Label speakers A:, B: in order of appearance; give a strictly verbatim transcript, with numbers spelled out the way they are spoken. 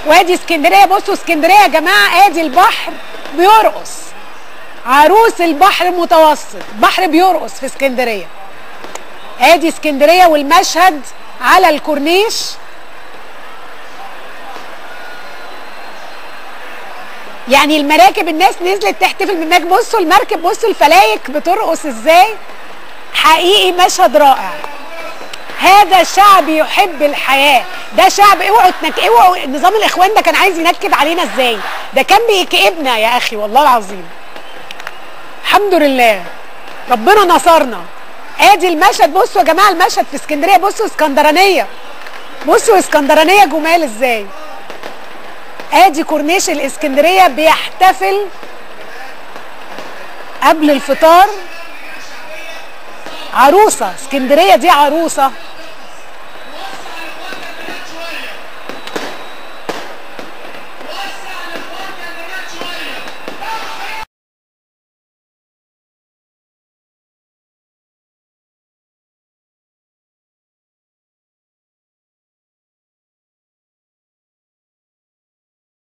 A: وادي اسكندريه. بصوا اسكندريه يا جماعه، ادي البحر بيرقص، عروس البحر المتوسط، بحر بيرقص في اسكندريه. ادي اسكندريه والمشهد على الكورنيش. يعني المراكب الناس نزلت تحتفل من هناك. بصوا المركب، بصوا الفلايك بترقص ازاي، حقيقي مشهد رائع. هذا شعب يحب الحياه، ده شعب. اوعوا تنك... اوعوا نظام الاخوان ده كان عايز ينكد علينا ازاي، ده كان بيكئبنا يا اخي والله العظيم. الحمد لله ربنا نصرنا. ادي المشهد، بصوا يا جماعه المشهد في اسكندريه. بصوا اسكندرانيه، بصوا اسكندرانيه جمال ازاي. ادي كورنيش الاسكندريه بيحتفل قبل الفطار. عروسه اسكندريه دي عروسه.